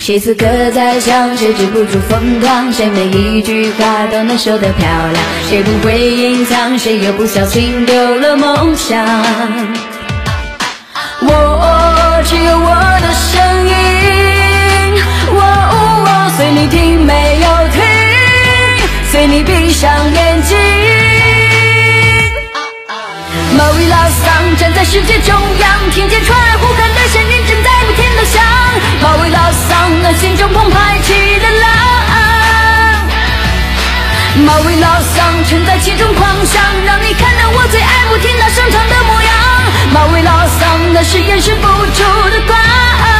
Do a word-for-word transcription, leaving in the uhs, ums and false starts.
谁此刻在想，谁止不住疯狂，谁每一句话都能说得漂亮，谁不会隐藏，谁又不小心丢了梦想。我只有我的声音，我我随你听没有停，随你闭上眼睛。某位老桑站在世界中央，听见传来呼喊的声音正在不停地响。某位老桑那心中澎湃起的浪，某位老桑沉在其中狂想，让你看到我最爱不听他声唱的模样。某位老桑那是掩饰不住的光。